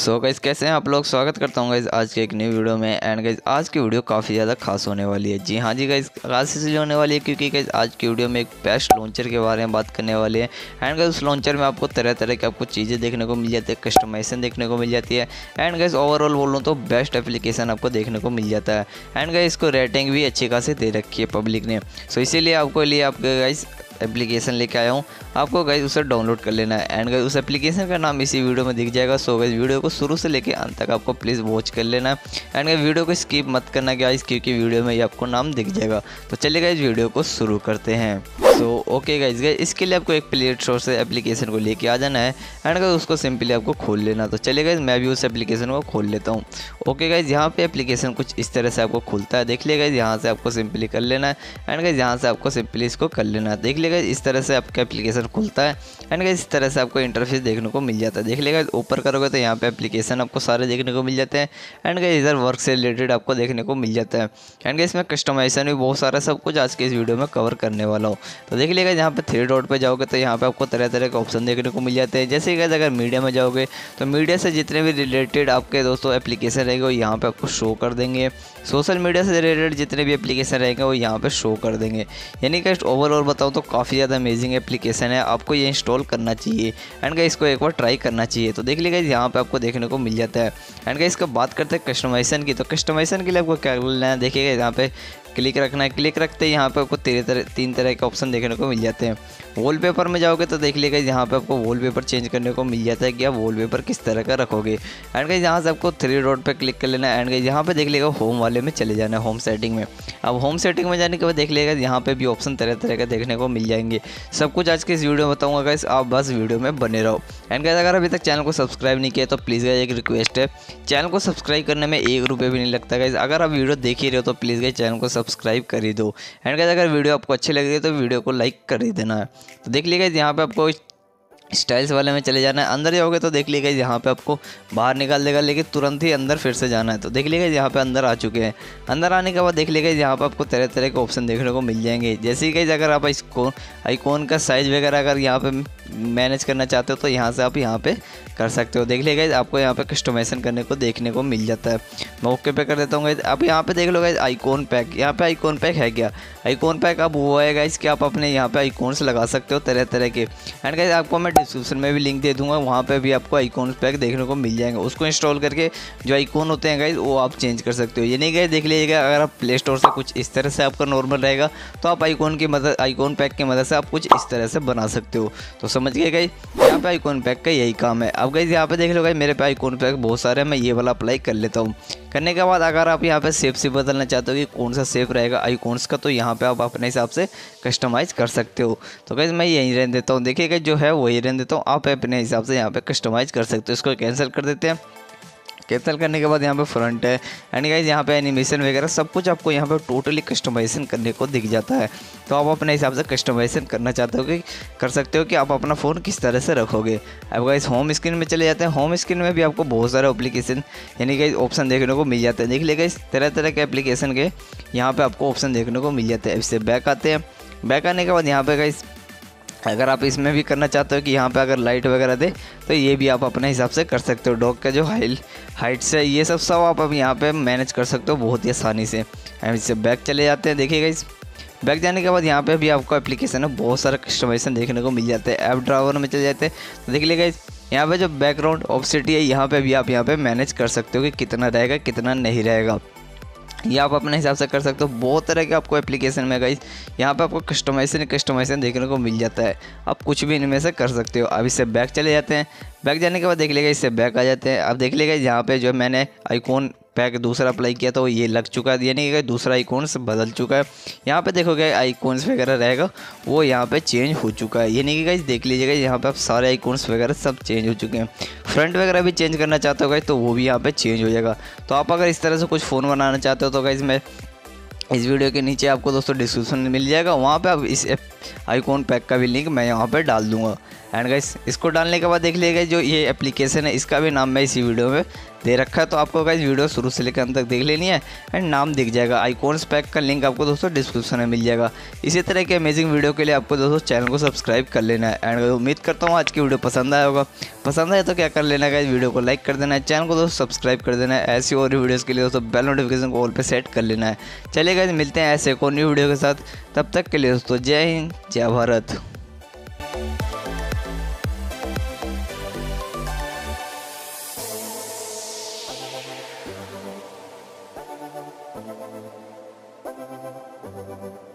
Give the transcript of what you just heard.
So guys कैसे हैं आप लोग। स्वागत करता हूं गाइस आज के एक न्यू वीडियो में। एंड गाइस आज की वीडियो काफ़ी ज़्यादा खास होने वाली है। जी हाँ जी गाइस, खास इसलिए होने वाली है क्योंकि गाइस आज की वीडियो में एक बेस्ट लॉन्चर के बारे में बात करने वाले हैं। एंड गाइस उस लॉन्चर में आपको तरह तरह की आपको चीज़ें देखने को मिल जाती है, कस्टमाइजेशन देखने को मिल जाती है। एंड गाइस ओवरऑल बोलूँ तो बेस्ट एप्लीकेशन आपको देखने को मिल जाता है। एंड गाइस इसको रेटिंग भी अच्छी खासी दे रखी है पब्लिक ने। सो इसीलिए आपको लिए आपके गाइस एप्लीकेशन लेके आया हूँ, आपको गाइस उसे डाउनलोड कर लेना है। एंड गाइस उस एप्लीकेशन का नाम इसी वीडियो में दिख जाएगा। सो गाइस वीडियो को शुरू से लेके अंत तक आपको प्लीज़ वॉच कर लेना है। एंड गाइस वीडियो को स्किप मत करना गाइस, क्योंकि वीडियो में ये आपको नाम दिख जाएगा। तो चलिए गाइस वीडियो को शुरू करते हैं। सो ओके गाइस, इसके लिए आपको एक प्ले स्टोर से एप्लीकेशन को लेके आ जाना है। एंड गाइस उसको सिंपली आपको खोल लेना। तो चलिए गाइस मैं भी उस एप्लीकेशन को खोल लेता हूँ। ओके गाइस, यहाँ पे एप्लीकेशन कुछ इस तरह से आपको खुलता है। देख लिएगा यहाँ से आपको सिंपली कर लेना है। एंड गाइस यहाँ से आपको सिंपली इसको कर लेना है। देख लिएगा इस तरह से आपका एप्लीकेशन खुलता है। एंड गाइस इस तरह से आपको इंटरफेस देखने को मिल जाता है। देख लिएगा ऊपर करोगे तो यहाँ पे एप्लीकेशन आपको सारे देखने को मिल जाते हैं। एंड गाइस इधर वर्क से रिलेटेड आपको देखने को मिल जाता है। एंड गाइस इसमें कस्टमाइजेशन भी बहुत सारा सब कुछ आज के इस वीडियो में कवर करने वाला हूँ। तो देख लिएगा यहाँ पे 3 डॉट पे जाओगे तो यहाँ पे आपको तरह तरह के ऑप्शन देखने को मिल जाते हैं। जैसे कि अगर मीडिया में जाओगे तो मीडिया से जितने भी रिलेटेड आपके दोस्तों एप्लीकेशन रहेंगे वो यहाँ पे आपको शो कर देंगे। सोशल मीडिया से रिलेटेड जितने भी एप्लीकेशन रहेंगे वो यहाँ पे शो कर देंगे। यानी कि ओवरऑल बताऊँ तो काफ़ी ज़्यादा अमेजिंग एप्लीकेशन है, आपको ये इंस्टॉल करना चाहिए। एंड गाइस इसको एक बार ट्राई करना चाहिए। तो देख लीजिए यहाँ पे आपको देखने को मिल जाता है। एंड गाइस इसका बात करते हैं कस्टमाइजेशन की। तो कस्टमाइजेशन के लिए आपको क्या करना है, देखिएगा यहाँ पे क्लिक रखना है। क्लिक रखते ही यहाँ पे आपको 3 तरह के ऑप्शन देखने को मिल जाते हैं। वॉलपेपर में जाओगे तो देख लीजिएगा यहाँ पे आपको वॉलपेपर चेंज करने को मिल जाता है कि आप वॉलपेपर किस तरह का रखोगे। एंड गाइस यहाँ से आपको 3 डॉट पे क्लिक कर लेना है। एंड गाइस यहाँ पे देख लीजिएगा होम वाले में चले जाना है, होम सेटिंग में। अब होम सेटिंग में जाने के बाद देख लीजिएगा यहाँ पे भी ऑप्शन तरह तरह का देखने को मिल जाएंगे। सब कुछ आज के इस वीडियो में बताऊँगा गाइस, आप बस वीडियो में बने रहो। एंड गाइस अगर अभी तक चैनल को सब्सक्राइब नहीं किया तो प्लीज़ गाइस एक रिक्वेस्ट है, चैनल को सब्सक्राइब करने में 1 रुपये भी नहीं लगता गाइस। अगर आप वीडियो देख ही रहे हो तो प्लीज़ गाइस चैनल को सब्सक्राइब कर ही दो। एंड गाइस अगर वीडियो आपको अच्छी लग रही है तो वीडियो को लाइक कर ही देना है। तो देख लीजिएगा यहाँ पे आपको स्टाइल्स वाले में चले जाना है। अंदर जाओगे तो देख लीजिएगा यहाँ पे आपको बाहर निकाल देगा, लेकिन तुरंत ही अंदर फिर से जाना है। तो देख लीजिएगा यहाँ पे अंदर आ चुके हैं। अंदर आने के बाद देख लीजिएगा यहाँ पे आपको तरह तरह के ऑप्शन देखने को मिल जाएंगे। जैसे कि अगर आप इसको आइकॉन का साइज़ वगैरह अगर यहाँ पे मैनेज करना चाहते हो तो यहाँ से आप यहाँ पे कर सकते हो। देख लीजिएगा आपको यहाँ पे कस्टमाइजेशन करने को देखने को मिल जाता है। मैं ओके पे कर देता हूँ गाइस। आप यहाँ पे देख लो गाइस आइकॉन पैक, यहाँ पे आइकॉन पैक है क्या। आइकॉन पैक अब वो है गाइस कि आप अपने यहाँ पे आइकॉन्स लगा सकते हो तरह तरह के। एंड गाइस आपको मैं डिस्क्रिप्शन में भी लिंक दे दूंगा, वहाँ पे भी आपको आइकॉन पैक देखने को मिल जाएंगे। उसको इंस्टॉल करके जो आइकॉन होते हैं गाइस वो आप चेंज कर सकते हो। ये नहीं गाइस देख लीजिएगा अगर आप प्ले स्टोर से कुछ इस तरह से आपका नॉर्मल रहेगा तो आप आइकॉन पैक की मदद से आप कुछ इस तरह से बना सकते हो। तो समझ गए गाइस, यहाँ पे आइकॉन पैक का यही काम है। अब गाइस यहाँ पे देख लो गाइस मेरे पे आइकॉन पैक बहुत सारे हैं, मैं ये वाला अप्लाई कर लेता हूँ। करने के बाद अगर आप यहाँ पे शेप से बदलना चाहते हो कि कौन सा शेप रहेगा आइकॉन्स का, तो यहाँ पे आप अपने हिसाब से कस्टमाइज़ कर सकते हो। तो गाइस मैं यहीं रहने देता हूँ, देखिएगा जो है वही रहने देता हूँ, आप अपने हिसाब से यहाँ पे कस्टमाइज़ कर सकते हो। इसको कैंसिल कर देते हैं। कैंसिल करने के बाद यहाँ पे फ्रंट है। एंड गाइस यहाँ पे एनिमेशन वगैरह सब कुछ आपको यहाँ पे टोटली कस्टमाइजेशन करने को दिख जाता है। तो आप अपने हिसाब से कस्टमाइजेशन करना चाहते हो कि कर सकते हो कि आप अपना फ़ोन किस तरह से रखोगे। अब गाइस होम स्क्रीन में चले जाते हैं। होम स्क्रीन में भी आपको बहुत सारे एप्लीकेशन यानी कि ऑप्शन देखने को मिल जाते हैं। देख लीजिएगा इस तरह तरह के एप्लीकेशन के यहाँ पर आपको ऑप्शन देखने को मिल जाते हैं। इससे बैक आते हैं। बैक आने के बाद यहाँ पे गाइस अगर आप इसमें भी करना चाहते हो कि यहाँ पे अगर लाइट वगैरह दे तो ये भी आप अपने हिसाब से कर सकते हो। डॉग का जो हाइट्स है ये सब आप अब यहाँ पे मैनेज कर सकते हो बहुत ही आसानी से। हम इससे बैक चले जाते हैं। देखिएगा इस बैक जाने के बाद यहाँ पे भी आपको एप्लीकेशन है बहुत सारा कस्टमाइजेशन देखने को मिल जाता है। ऐप ड्रावर में चले जाते हैं तो देख लीजिएगा यहाँ पे जो बैकग्राउंड ऑप्सिटी है यहाँ पे भी आप यहाँ पे मैनेज कर सकते हो कि कितना रहेगा कितना नहीं रहेगा, ये आप अपने हिसाब से कर सकते हो। बहुत तरह के आपको एप्लीकेशन में गाइस यहाँ पे आपको कस्टमाइजेशन देखने को मिल जाता है। आप कुछ भी इनमें से कर सकते हो। अब इससे बैक चले जाते हैं। बैक जाने के बाद देख लीजिएगा इससे बैक आ जाते हैं। अब देख लीजिएगा यहाँ पे जो मैंने आइकॉन पैक दूसरा अप्लाई किया तो ये लग चुका है, यानी कि दूसरा आइकॉन्स बदल चुका है। यहाँ पे देखोगे आइकॉन्स वगैरह रहेगा वो यहाँ पे चेंज हो चुका है। यानी कि गाइस देख लीजिएगा यहाँ पे आप सारे आइकॉन्स वगैरह सब चेंज हो चुके हैं। फ्रंट वगैरह भी चेंज करना चाहते हो गाइस तो वो भी यहाँ पे चेंज हो जाएगा। तो आप अगर इस तरह से कुछ फ़ोन बनाना चाहते हो तो गाइस मैं इस वीडियो के नीचे आपको दोस्तों डिस्क्रिप्शन में मिल जाएगा, वहाँ पे आप इस आइकॉन पैक का भी लिंक मैं यहाँ पे डाल दूँगा। एंड गाइस इसको डालने के बाद देख लीजिएगा जो ये एप्लीकेशन है इसका भी नाम मैं इसी वीडियो में दे रखा है, तो आपको गाइस वीडियो शुरू से लेकर अंत तक देख लेनी है एंड नाम दिख जाएगा। आइकॉन्स पैक का लिंक आपको दोस्तों डिस्क्रिप्शन में मिल जाएगा। इसी तरह के अमेजिंग वीडियो के लिए आपको दोस्तों चैनल को सब्सक्राइब कर लेना है। एंड उम्मीद करता हूँ आज की वीडियो पसंद आया होगा। पसंद आए तो क्या कर लेना है, वीडियो को लाइक कर देना है, चैनल को दोस्तों सब्सक्राइब कर देना है। ऐसी और वीडियोज़ के लिए दोस्तों बेल नोटिफिकेशन को ऑल पे सेट कर लेना है। चलिए गाइस, मिलते हैं ऐसे एक और न्यू वीडियो के साथ। तब तक के लिए दोस्तों जय हिंद, जय भारत। Thank you.